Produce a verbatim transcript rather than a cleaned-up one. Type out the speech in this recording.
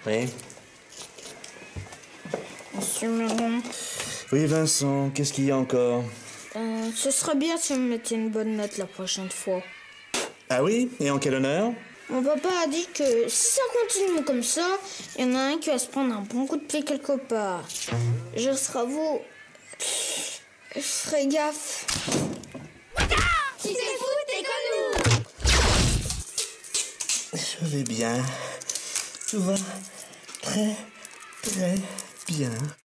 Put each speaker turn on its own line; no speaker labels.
Oui.
Monsieur Meron.
Oui, Vincent, qu'est-ce qu'il y a encore?
Euh, ce serait bien si on mettait une bonne note la prochaine fois.
Ah oui? Et en quel honneur?
Mon papa a dit que si ça continue comme ça, il y en a un qui va se prendre un bon coup de pied quelque part. Je serai vous. Je ferai gaffe.
Si t'es fou, t'es comme nous.
Je vais bien. Tout va très, très bien.